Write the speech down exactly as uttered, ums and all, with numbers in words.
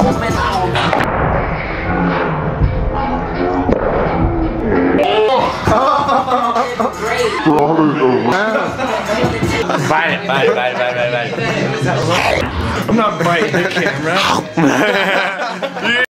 Bite it, bite it, bite it, bite it, bite it. I'm not biting the camera.